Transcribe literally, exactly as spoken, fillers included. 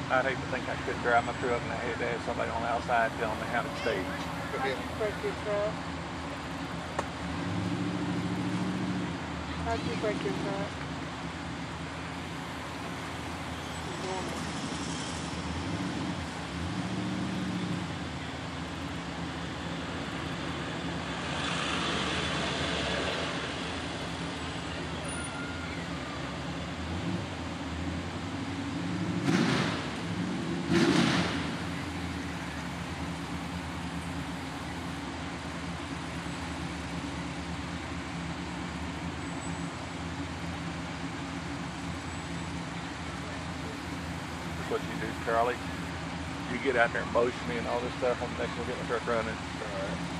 I'd hate to think I couldn't drive my truck and I had to have somebody on the outside telling me how to stay. How'd you break your truck? How'd you break your truck? Normal. What you do, Charlie, you get out there and motion me and all this stuff. I'm next we'll get my truck running. All right.